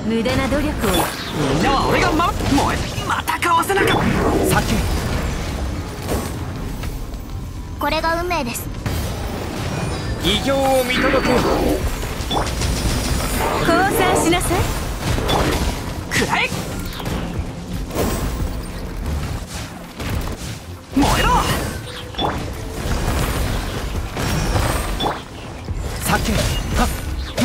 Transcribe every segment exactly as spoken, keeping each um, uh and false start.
無駄な努力を。 みんなは俺が守る。燃えまたかわせなかった。 酒。 これが運命です。 偉業を見届けよ。 降参しなさい。 くらえ。燃えろ。 酒。はっ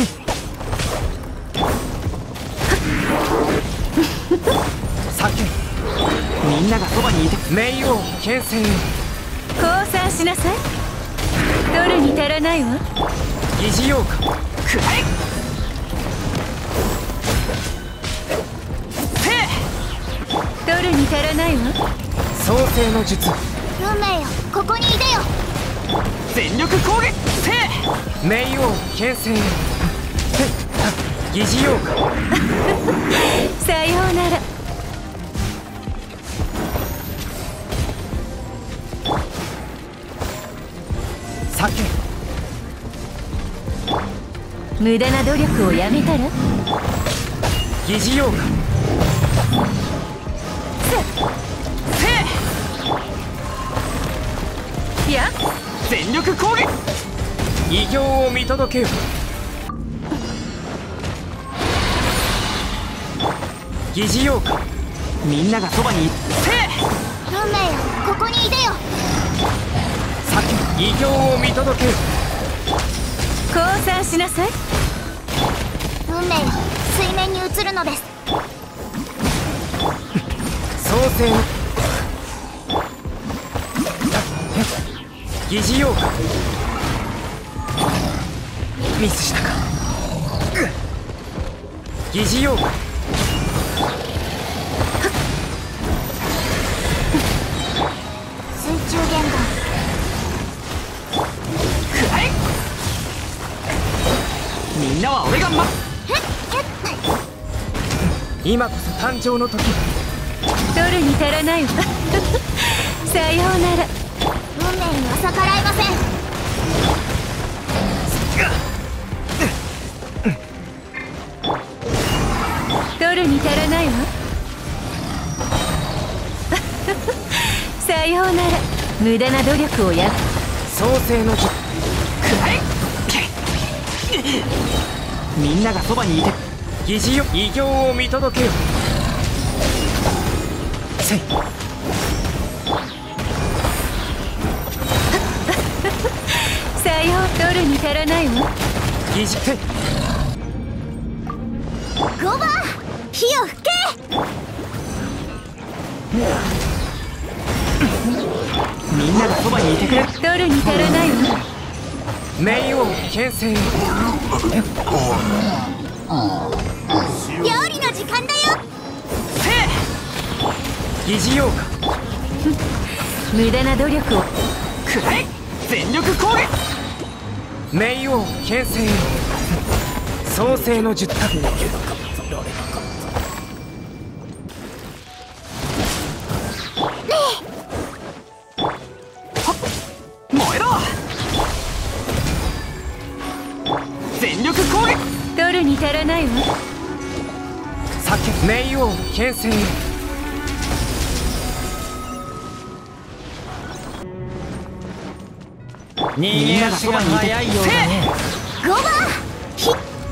酒。 みんながそばにいて。 冥王牽制。 降参しなさい。取るに足らないわ。 疑似妖怪。 くらえ。 取るに足らないわ。 創世の術。 運命よ、ここにいでよ。 全力攻撃。せい冥王牽制。疑似妖怪。 さようなら。 酒。 無駄な努力をやめたら。 疑似妖怪。 いや、 全力攻撃。 偉業を見届けよ。疑似妖怪。 みんながそばにいて。 運命よ、ここにいでよ。 酒。偉業を見届けよ。 降参しなさい。 運命よ、水面に映るのです。 創世の疑似妖怪。ミスしたか。疑似妖怪。 水中言動。 くらえ。みんなは俺がま今こそ誕生の時。 取るに足らないわ。さようなら。 運命には逆らえません。 取るに足らないわ。さようなら。無駄な努力をや。 創世の術。 くらえ。みんながそばにいて。 疑似よ偉業を見届けよ。せい。 さよう。取るに足らないわ。 疑似せい。 ゴバ火を吹け。 みんながそばにいてくれ。 取るに足らないわ。 冥王牽制。 料理の時間だよ。 疑似妖怪。 無駄な努力を。 くらえ。全力攻撃。 冥王牽制。創世の術。 燃えろ。全力攻撃。 取るに足らないわ。 酒。冥王牽制。逃げ足が速いようだね。 ゴバ火。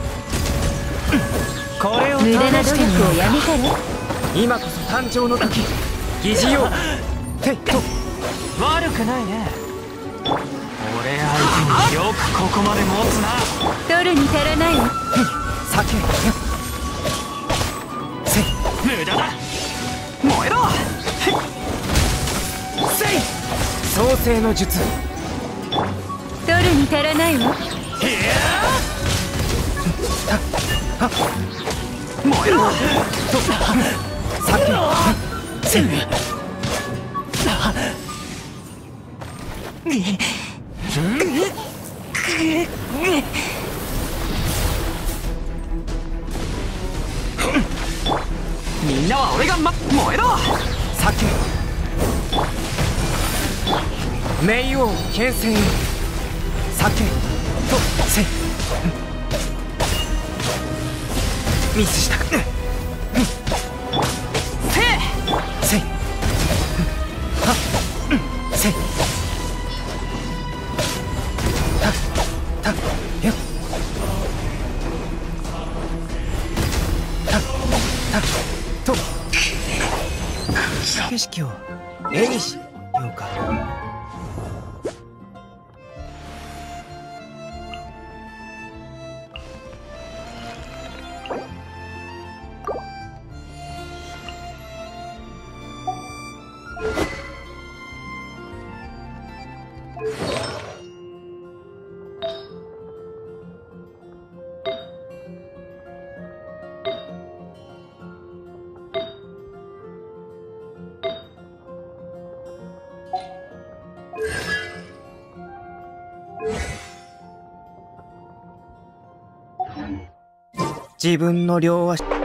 これを無駄な努力をやめたら。 今こそ誕生の時。疑似妖怪。てっと悪くないね。俺相手によくここまで持つな。 取るに足らないわ。 酒。せい。 無駄だ。燃えろ。 せい。創世の術。 取るに足らないわ。 燃えろ。 酒。せい。 みんなは俺がま燃えろ。 酒。冥王牽制。酒とせい。 ミスしたせいせいはっせいたたよたたと景色を絵にしようか。自分の両足